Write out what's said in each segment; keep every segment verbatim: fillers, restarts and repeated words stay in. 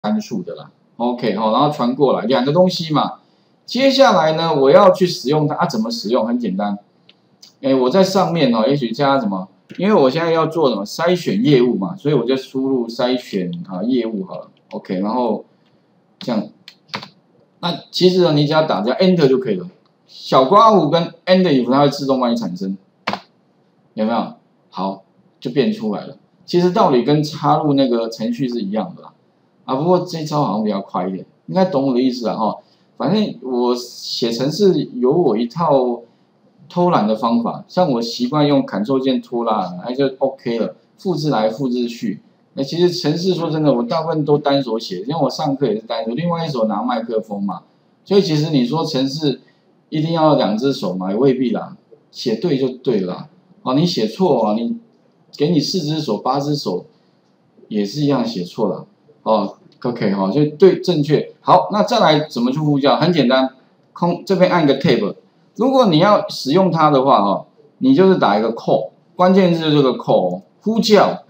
参数的啦。OK 好，然后传过来两个东西嘛。接下来呢，我要去使用它啊，怎么使用？很简单，哎，我在上面哦，也许加什么？因为我现在要做什么筛选业务嘛，所以我就输入筛选啊业务好了。OK， 然后这样，那其实呢，你只要打加 Enter 就可以了。小括弧跟 End if 它会自动帮你产生，有没有？好，就变出来了。其实道理跟插入那个程序是一样的啦。啊，不过这一招好像比较快一点，应该懂我的意思了哈。反正我写程式有我一套偷懒的方法，像我习惯用 Ctrl 键拖拉，那就 OK 了，复制来复制去。那其实程式说真的，我大部分都单手写，因为我上课也是单手，另外一手拿麦克风嘛，所以其实你说程式一定要两只手嘛，也未必啦，写对就对了。哦，你写错啊，你给你四只手、八只手也是一样写错了。哦 ，OK 哈、哦，就对正确。好，那再来怎么去呼叫？很简单，空这边按个 Tab。如果你要使用它的话，哈，你就是打一个 call， 关键字就是这个 call， 呼叫。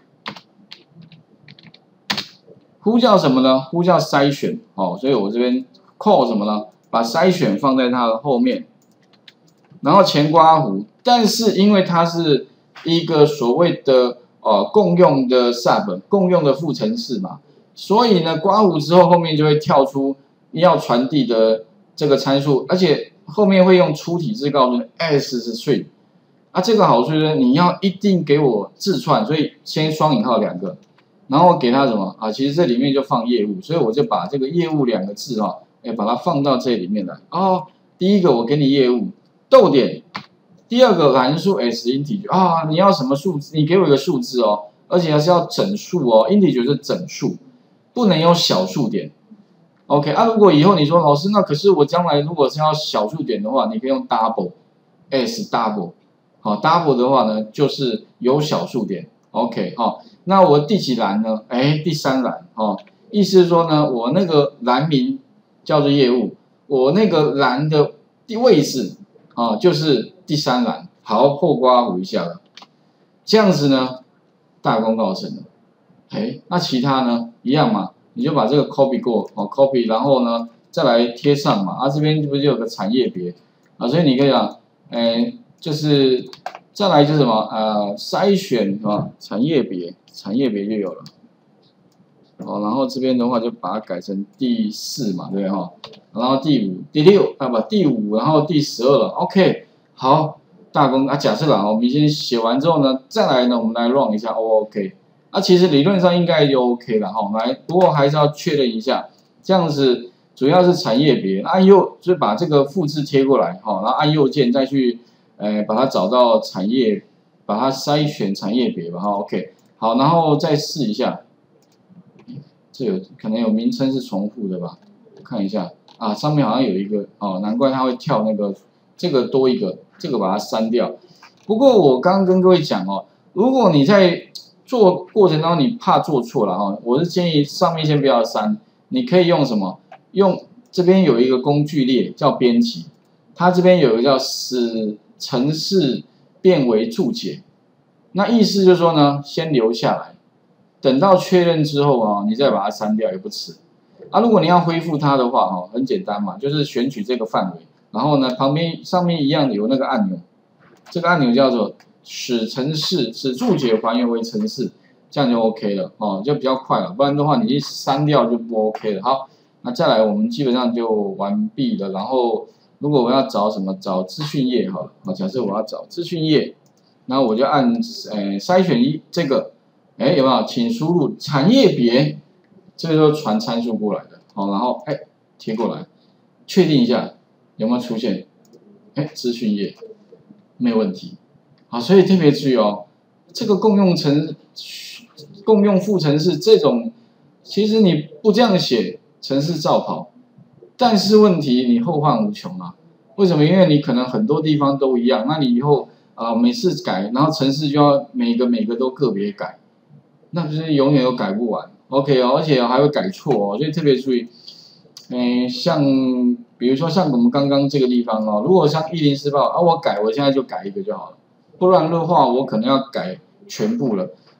呼叫什么呢？呼叫筛选。哦，所以我这边 call 什么呢？把筛选放在它的后面，然后前括弧。但是因为它是一个所谓的呃共用的 sub 共用的副程式嘛，所以呢，括弧之后后面就会跳出要传递的这个参数，而且后面会用粗体字告诉你 s 是 string 啊，这个好处就是你要一定给我字串，所以先双引号两个，然后给它什么啊？其实这里面就放业务，所以我就把这个业务两个字哈，哎，把它放到这里面来哦。第一个我给你业务逗点。第二个函数 s integer 啊，你要什么数字？你给我一个数字哦，而且还是要整数哦 ，integer 是整数，不能有小数点。OK 啊，如果以后你说老师，那可是我将来如果是要小数点的话，你可以用 double s double， 好 double 的话呢，就是有小数点。OK 好、哦，那我第几栏呢？哎，第三栏哦，意思是说呢，我那个栏名叫做业务，我那个栏的位置啊、哦，就是。第三栏，好，后括弧一下了，这样子呢，大功告成了。哎，那其他呢，一样嘛，你就把这个 copy 过，哦 ，copy， 然后呢，再来贴上嘛，啊，这边不是有个产业别啊，所以你可以讲，哎，就是再来就是什么，呃，筛选是吧？产业别，产业别就有了。哦，然后这边的话就把它改成第四嘛，对不对哈？然后第五、第六啊不，第五，然后第十二了 ，OK。好，大功啊！假设啦，我们先写完之后呢，再来呢，我们来 run 一下 ，O OK。啊，其实理论上应该就 OK 了哈。来，不过还是要确认一下，这样子主要是产业别，按右就把这个复制贴过来哈，然后按右键再去，呃，把它找到产业，把它筛选产业别吧哈 ，OK。好，然后再试一下，这有可能有名称是重复的吧？看一下啊，上面好像有一个哦，难怪它会跳那个。这个多一个，这个把它删掉。不过我刚刚跟各位讲哦，如果你在做过程当中你怕做错了哈，我是建议上面先不要删，你可以用什么？用这边有一个工具列叫编辑，它这边有一个叫使程式变为注解，那意思就是说呢，先留下来，等到确认之后啊，你再把它删掉也不迟。啊，如果你要恢复它的话哈，很简单嘛，就是选取这个范围。然后呢，旁边上面一样有那个按钮，这个按钮叫做使程式使注解还原为程式，这样就 OK 了哦，就比较快了。不然的话，你一删掉就不 OK 了。好，那再来我们基本上就完毕了。然后如果我要找什么，找资讯页好了，啊，假设我要找资讯页，然后我就按呃筛选一这个，哎有没有？请输入产业别，这个就是传参数过来的，好，然后哎贴过来，确定一下。有没有出现？哎，资讯页没有问题，好，所以特别注意哦，这个共用程、共用副程式这种，其实你不这样写，程式照跑，但是问题你后患无穷啊。为什么？因为你可能很多地方都一样，那你以后啊、呃、每次改，然后程式就要每个每个都个别改，那不是永远都改不完。OK 哦，而且还会改错哦，所以特别注意。嗯，像比如说像我们刚刚这个地方哦，如果像一零四八啊，我改，我现在就改一个就好了，不然的话我可能要改全部了。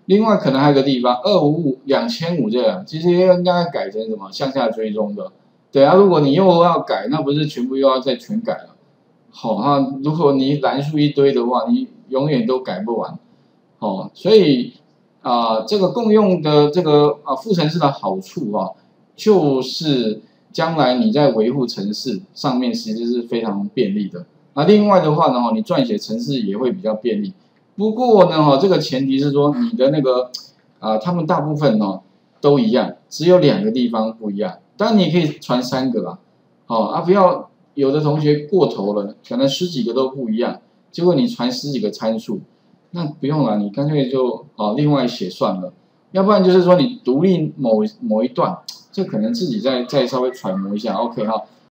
另外可能还有个地方二五五两千五这样，其实应该改成什么向下追踪的。对啊，如果你又要改，那不是全部又要再全改了？好、哦，那如果你栏数一堆的话，你永远都改不完。哦，所以啊、呃，这个共用的这个啊副程式的好处啊，就是将来你在维护程式上面其实是非常便利的。那另外的话呢，你撰写程式也会比较便利。不过呢，哈，这个前提是说你的那个啊、呃，他们大部分呢都一样，只有两个地方不一样。当然你也可以传三个啦，好、哦、啊，不要有的同学过头了，可能十几个都不一样，结果你传十几个参数，那不用了，你干脆就哦另外写算了。要不然就是说你独立某某一段，这可能自己再再稍微揣摩一下 ，OK 哈。